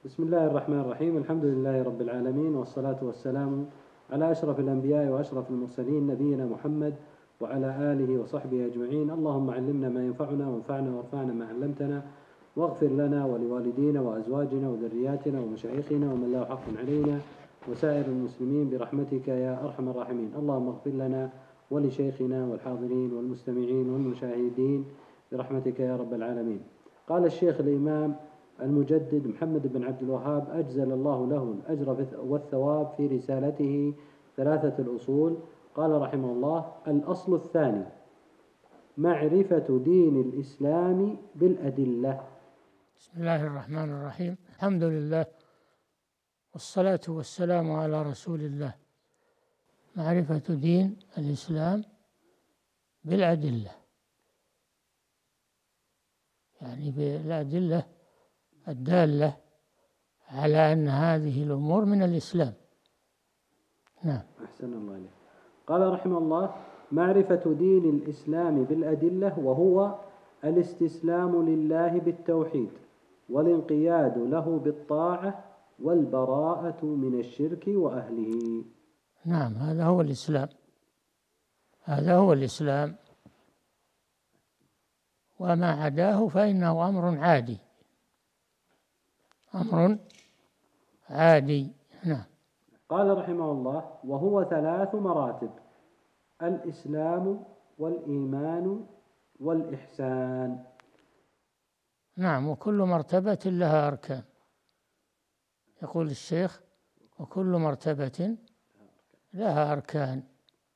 بسم الله الرحمن الرحيم. الحمد لله رب العالمين، والصلاة والسلام على أشرف الأنبياء وأشرف المرسلين، نبينا محمد وعلى آله وصحبه أجمعين. اللهم علمنا ما ينفعنا وانفعنا وارفعنا ما علمتنا، واغفر لنا ولوالدينا وأزواجنا وذرياتنا ومشايخنا ومن له حق علينا وسائر المسلمين برحمتك يا أرحم الراحمين. اللهم اغفر لنا ولشيخنا والحاضرين والمستمعين والمشاهدين برحمتك يا رب العالمين. قال الشيخ الإمام المجدد محمد بن عبد الوهاب أجزل الله له الأجر والثواب في رسالته ثلاثة الأصول. قال رحمه الله: الأصل الثاني معرفة دين الإسلام بالأدلة. بسم الله الرحمن الرحيم. الحمد لله والصلاة والسلام على رسول الله. معرفة دين الإسلام بالأدلة، يعني بالأدلة الدالة على أن هذه الأمور من الإسلام. نعم. أحسن الله إليك. قال رحمه الله: معرفة دين الإسلام بالأدلة، وهو الاستسلام لله بالتوحيد، والانقياد له بالطاعة، والبراءة من الشرك وأهله. نعم، هذا هو الإسلام، هذا هو الإسلام، وما عداه فإنه أمر عادي، أمر عادي. نعم. قال رحمه الله: وهو ثلاث مراتب: الإسلام والإيمان والإحسان. نعم، وكل مرتبة لها أركان. يقول الشيخ: وكل مرتبة لها أركان.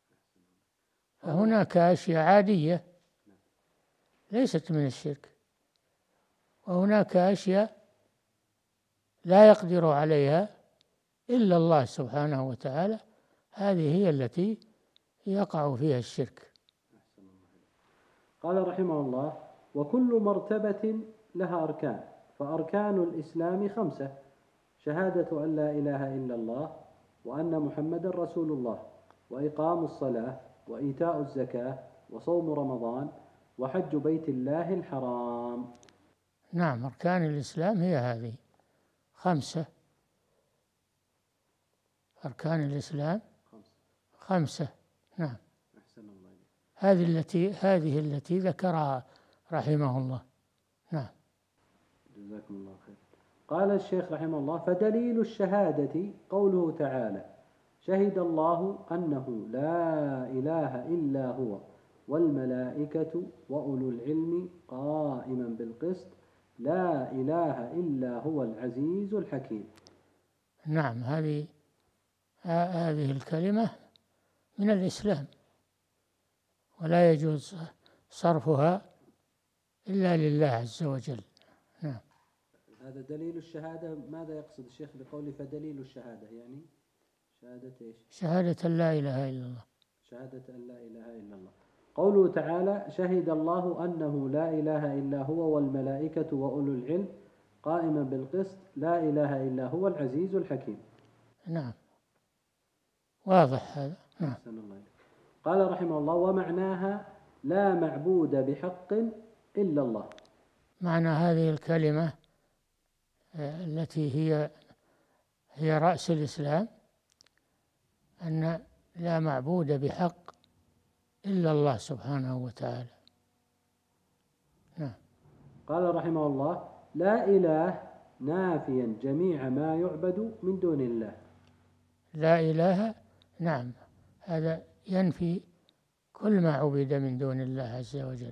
فهناك أشياء عادية ليست من الشرك، وهناك أشياء لا يقدر عليها إلا الله سبحانه وتعالى، هذه هي التي يقع فيها الشرك. قال رحمه الله: وكل مرتبة لها أركان، فأركان الإسلام خمسة: شهادة أن لا إله إلا الله، وأن محمدا رسول الله، وإقام الصلاة، وإيتاء الزكاة، وصوم رمضان، وحج بيت الله الحرام. نعم، أركان الإسلام هي هذه خمسة. أركان الإسلام خمسة. نعم. هذه التي ذكرها رحمه الله. نعم. جزاكم الله خير. قال الشيخ رحمه الله: فدليل الشهادة قوله تعالى: شهد الله أنه لا إله إلا هو والملائكة وأولو العلم قائما بالقسط لا إله إلا هو العزيز الحكيم. نعم، هذه الكلمة من الإسلام، ولا يجوز صرفها إلا لله عز وجل. نعم. هذا دليل الشهادة. ماذا يقصد الشيخ بقوله فدليل الشهادة؟ يعني شهادة إيش؟ شهادة لا إله إلا الله. شهادة أن لا إله إلا الله. قوله تعالى: شهد الله أنه لا إله إلا هو والملائكة وأولو العلم قائما بالقسط لا إله إلا هو العزيز الحكيم. نعم، واضح هذا. نعم. قال رحمه الله: ومعناها لا معبود بحق إلا الله. معنى هذه الكلمة التي هي رأس الإسلام أن لا معبود بحق إلا الله سبحانه وتعالى. نعم. قال رحمه الله: لا إله نافيا جميع ما يعبد من دون الله. لا إله، نعم، هذا ينفي كل ما عبد من دون الله عز وجل،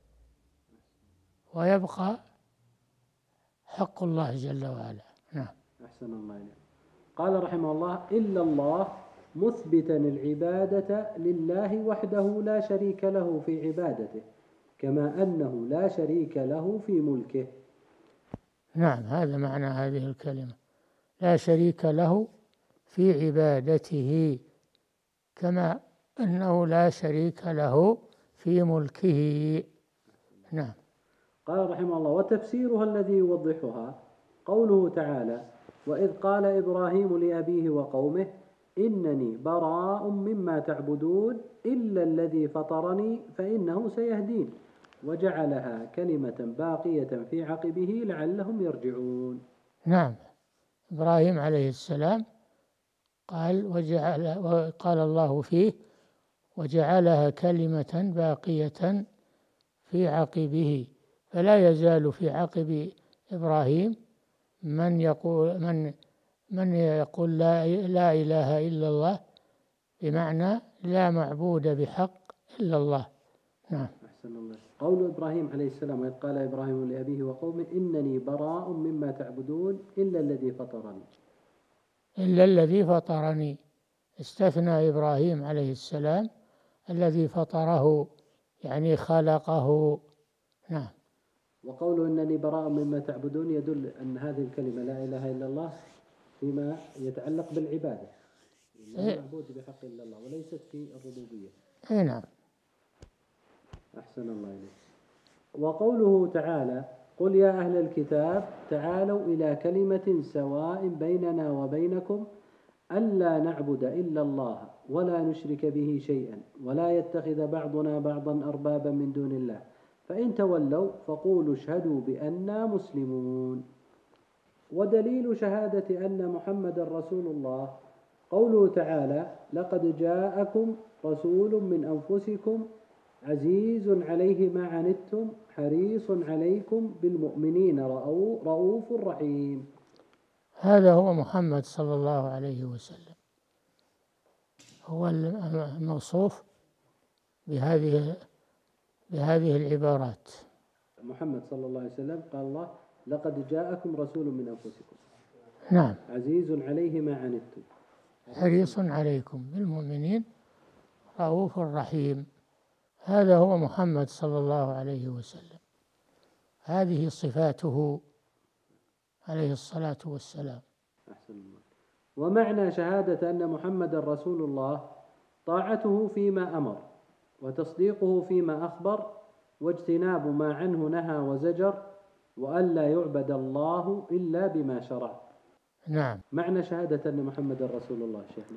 ويبقى حق الله جل وعلا. نعم. أحسن الله إليك. قال رحمه الله: إلا الله، مثبتا العبادة لله وحده لا شريك له في عبادته، كما أنه لا شريك له في ملكه. نعم، هذا معنى هذه الكلمة: لا شريك له في عبادته، كما أنه لا شريك له في ملكه. نعم. قال رحمه الله: وتفسيرها الذي يوضحها قوله تعالى: وإذ قال إبراهيم لأبيه وقومه إنني براء مما تعبدون إلا الذي فطرني فإنه سيهدين، وجعلها كلمة باقية في عقبه لعلهم يرجعون. نعم، إبراهيم عليه السلام قال الله فيه: وجعلها كلمة باقية في عقبه. فلا يزال في عقب إبراهيم من يقول لا إله إلا الله، بمعنى لا معبود بحق إلا الله. نعم. أحسن الله. قول إبراهيم عليه السلام: وإذ قال إبراهيم لأبيه وقومه إنني براء مما تعبدون إلا الذي فطرني. إلا الذي فطرني، استثنى إبراهيم عليه السلام الذي فطره، يعني خلقه. نعم. وقوله إنني براء مما تعبدون يدل أن هذه الكلمة لا إله إلا الله فيما يتعلق بالعبادة، لا معبود بحق إلا الله، وليست في الربوبية. نعم. أحسن الله إليك. وقوله تعالى: قل يا أهل الكتاب تعالوا إلى كلمة سواء بيننا وبينكم ألا نعبد إلا الله ولا نشرك به شيئا ولا يتخذ بعضنا بعضا أربابا من دون الله فإن تولوا فقولوا اشهدوا بأننا مسلمون. ودليل شهادة أن محمدا رسول الله قوله تعالى: لقد جاءكم رسول من أنفسكم عزيز عليه ما عنتم حريص عليكم بالمؤمنين رؤوف رحيم. هذا هو محمد صلى الله عليه وسلم، هو الموصوف بهذه العبارات. محمد صلى الله عليه وسلم قال الله: لقد جاءكم رسول من أنفسكم. نعم. عزيز عليه ما عنتم حريص عليكم بالمؤمنين رؤوف رحيم. هذا هو محمد صلى الله عليه وسلم، هذه صفاته عليه الصلاة والسلام. أحسن الله. ومعنى شهادة أن محمد رسول الله طاعته فيما أمر وتصديقه فيما أخبر واجتناب ما عنه نهى وزجر وألا يعبد الله إلا بما شرع. نعم. معنى شهادة أن محمد رسول الله شيخنا،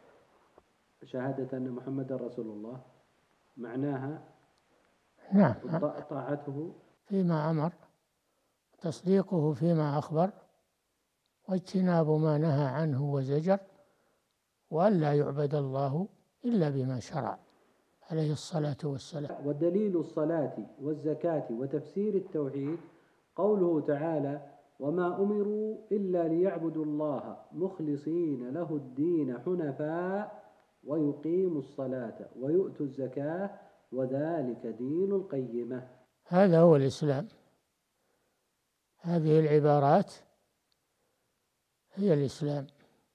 شهادة أن محمد رسول الله معناها نعم طاعته فيما أمر، تصديقه فيما أخبر، واجتناب ما نهى عنه وزجر، وألا يعبد الله إلا بما شرع عليه الصلاة والسلام. ودليل الصلاة والزكاة وتفسير التوحيد قوله تعالى: وما أمروا إلا ليعبدوا الله مخلصين له الدين حنفاء ويقيموا الصلاة ويؤتوا الزكاة وذلك دين القيمة. هذا هو الإسلام، هذه العبارات هي الإسلام.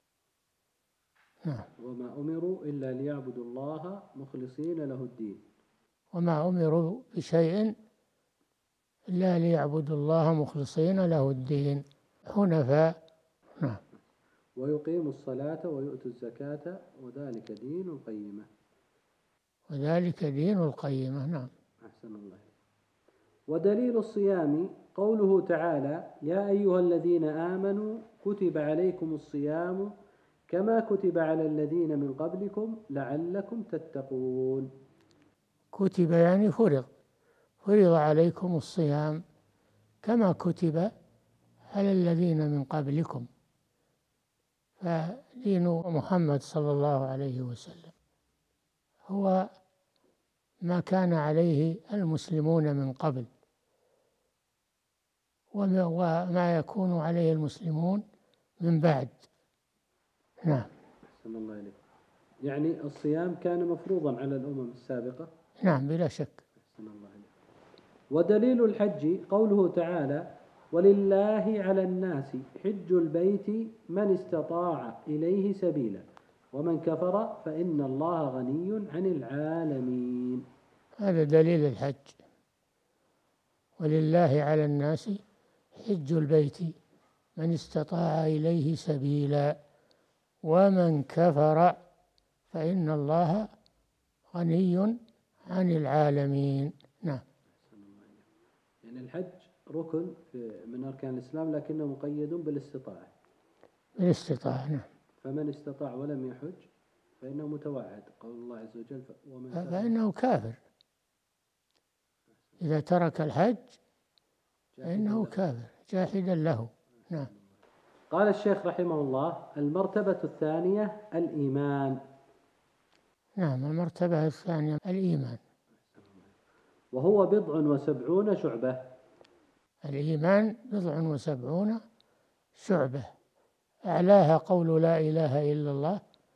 نعم. وما أمروا إلا ليعبدوا الله مخلصين له الدين. وما أمروا بشيء إلا ليعبدوا الله مخلصين له الدين حنفاء. نعم. ويقيموا الصلاة ويؤتوا الزكاة وذلك دين القيمة. وذلك دين القيمة. نعم. أحسن الله. ودليل الصيام قوله تعالى: يا أيها الذين آمنوا كتب عليكم الصيام كما كتب على الذين من قبلكم لعلكم تتقون. كتب يعني فرض عليكم الصيام كما كتب على الذين من قبلكم. فدين محمد صلى الله عليه وسلم هو ما كان عليه المسلمون من قبل، وما يكون عليه المسلمون من بعد. نعم. أحسن الله إليك. يعني الصيام كان مفروضا على الأمم السابقة. نعم بلا شك. أحسن الله إليك. ودليل الحج قوله تعالى: ولله على الناس حج البيت من استطاع إليه سبيلا ومن كفر فإن الله غني عن العالمين. هذا دليل الحج: ولله على الناس حج البيت من استطاع إليه سبيلا ومن كفر فإن الله غني عن العالمين. نعم. يعني الحج ركن من أركان الإسلام لكنه مقيد بالاستطاعة. نعم. فمن استطاع ولم يحج فإنه متوعد، قول الله عز وجل: فإنه كافر. إذا ترك الحج فإنه كافر جاحدا له. نعم. قال الشيخ رحمه الله: المرتبة الثانية الإيمان. نعم، المرتبة الثانية الإيمان. وهو 70 شعبة. الإيمان 70 شعبة، أعلاها قول لا إله إلا الله،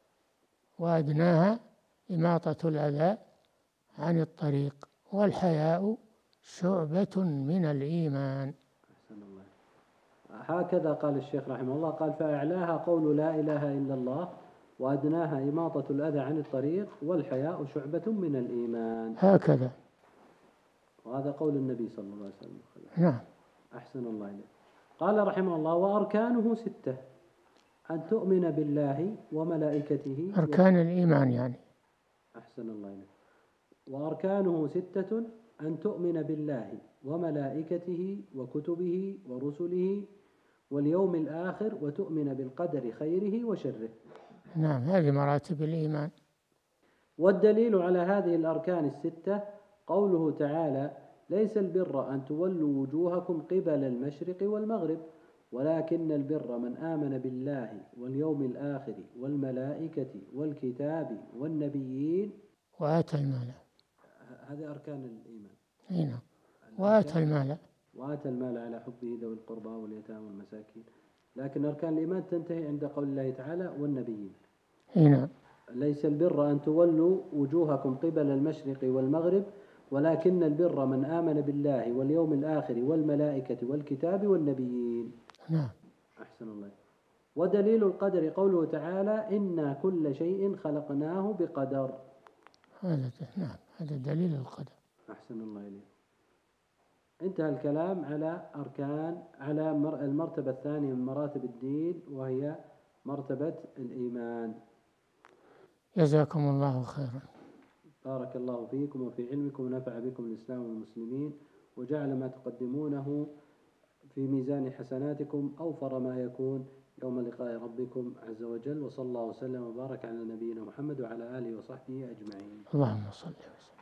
وأدناها إماطة الأذى عن الطريق، والحياء شعبة من الإيمان. أحسن الله. هكذا قال الشيخ رحمه الله، قال: فأعلاها قول لا إله إلا الله، وأدناها إماطة الأذى عن الطريق، والحياء شعبة من الإيمان. هكذا. وهذا قول النبي صلى الله عليه وسلم. نعم. أحسن الله إليك. قال رحمه الله: وأركانه 6: أن تؤمن بالله وملائكته. أركان الإيمان يعني. أحسن الله إليك. وأركانه 6: أن تؤمن بالله وملائكته وكتبه ورسله واليوم الآخر، وتؤمن بالقدر خيره وشره. نعم، هذه مراتب الإيمان. والدليل على هذه الأركان 6 قوله تعالى: ليس البر أن تولوا وجوهكم قبل المشرق والمغرب، ولكن البر من آمن بالله واليوم الآخر والملائكة والكتاب والنبيين وآتى المال. هذه أركان الإيمان. نعم. وآتى المال. وآتى المال على حبه ذوي القربى واليتامى والمساكين. لكن أركان الإيمان تنتهي عند قول الله تعالى: والنبيين. نعم. ليس البر أن تولوا وجوهكم قبل المشرق والمغرب، ولكن البر من آمن بالله واليوم الآخر والملائكة والكتاب والنبيين. نعم. أحسن الله. ودليل القدر قوله تعالى: إنا كل شيء خلقناه بقدر. نعم، هذا دليل القدر. أحسن الله إليك. انتهى الكلام على المرتبة الثانية من مراتب الدين، وهي مرتبة الإيمان. جزاكم الله خيرا. بارك الله فيكم وفي علمكم، ونفع بكم الإسلام والمسلمين، وجعل ما تقدمونه في ميزان حسناتكم أوفر ما يكون يوم لقاء ربكم عز وجل. وصلى الله وسلم وبارك على نبينا محمد وعلى آله وصحبه أجمعين. اللهم صل وسلم.